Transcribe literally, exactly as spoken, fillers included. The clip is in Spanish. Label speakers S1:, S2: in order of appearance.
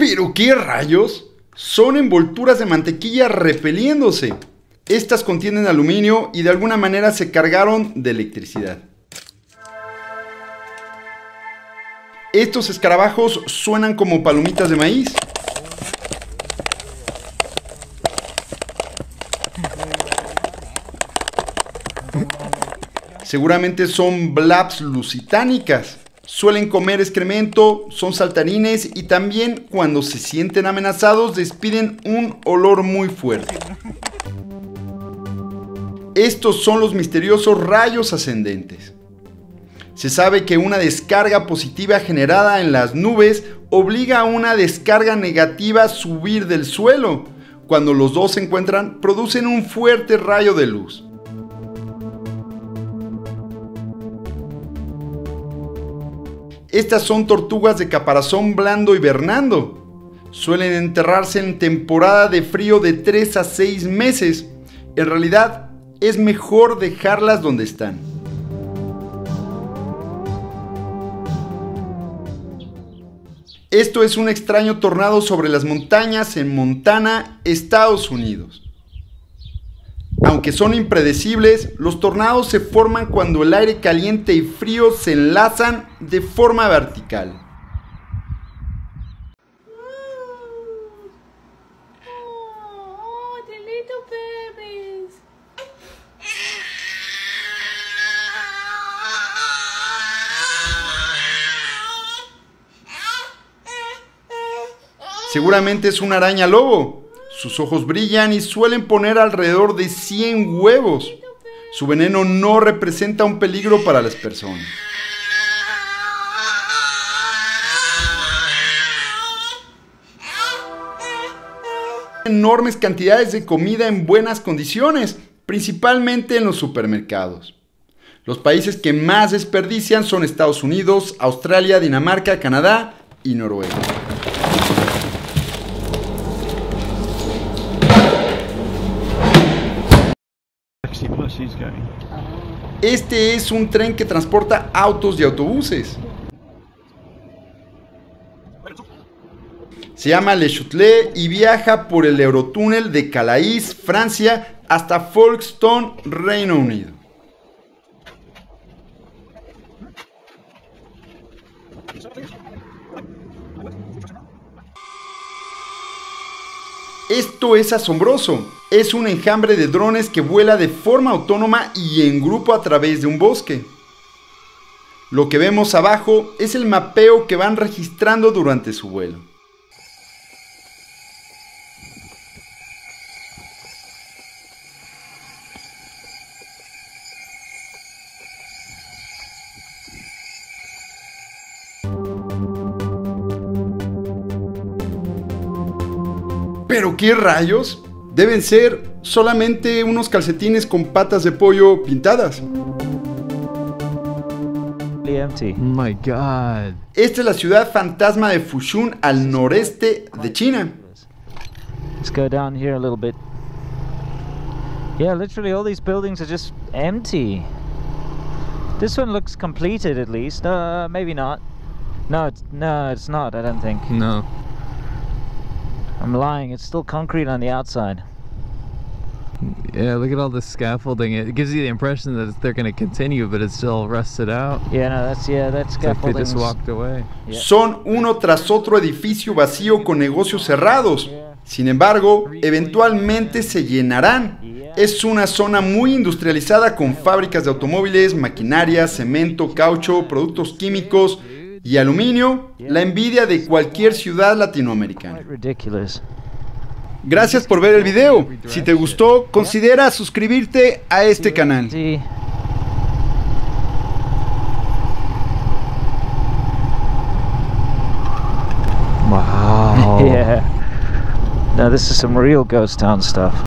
S1: ¿Pero qué rayos? Son envolturas de mantequilla repeliéndose. Estas contienen aluminio y de alguna manera se cargaron de electricidad. Estos escarabajos suenan como palomitas de maíz. Seguramente son blaps lusitanicas. Suelen comer excremento, son saltarines y también cuando se sienten amenazados despiden un olor muy fuerte. Estos son los misteriosos rayos ascendentes. Se sabe que una descarga positiva generada en las nubes obliga a una descarga negativa a subir del suelo. Cuando los dos se encuentran, producen un fuerte rayo de luz. Estas son tortugas de caparazón blando hibernando. Suelen enterrarse en temporada de frío de tres a seis meses. En realidad, es mejor dejarlas donde están. Esto es un extraño tornado sobre las montañas en Montana, Estados Unidos. Aunque son impredecibles, los tornados se forman cuando el aire caliente y frío se enlazan de forma vertical.
S2: Oh, the little babies.
S1: Seguramente es una araña lobo. Sus ojos brillan y suelen poner alrededor de cien huevos. Su veneno no representa un peligro para las personas. Enormes cantidades de comida en buenas condiciones, principalmente en los supermercados. Los países que más desperdician son Estados Unidos, Australia, Dinamarca, Canadá y Noruega. Este es un tren que transporta autos y autobuses. Se llama Le Châtelet y viaja por el Eurotúnel de Calais, Francia, hasta Folkestone, Reino Unido. Esto es asombroso. Es un enjambre de drones que vuela de forma autónoma y en grupo a través de un bosque. Lo que vemos abajo es el mapeo que van registrando durante su vuelo. ¿Pero qué rayos? Deben ser solamente unos calcetines con patas de pollo pintadas.
S3: Empty.
S4: Oh my God.
S1: Esta es la ciudad fantasma de Fushun al noreste de China.
S3: Let's go down here a little bit. Yeah, literally all these buildings are just empty. This one looks completed at least. Uh, maybe not. No, it's, no, it's not. I don't think.
S4: No.
S3: I'm lying. It's still concrete on the outside.
S4: Yeah, look at all this scaffolding. It gives you the impression that they're going to continue, but it's still rusted out.
S3: Yeah, no, that's yeah, that's
S4: It's like they
S3: scaffolding.
S4: just walked away.
S3: Yeah.
S1: Son uno tras otro edificio vacío con negocios cerrados. Sin embargo, eventualmente se llenarán. Es una zona muy industrializada con fábricas de automóviles, maquinaria, cemento, caucho, productos químicos y aluminio, la envidia de cualquier ciudad latinoamericana.
S3: Quite ridiculous.
S1: Gracias por ver el video. Si te gustó, considera suscribirte a este canal.
S3: Sí.
S4: Wow.
S3: Yeah. No, this is some real ghost town stuff.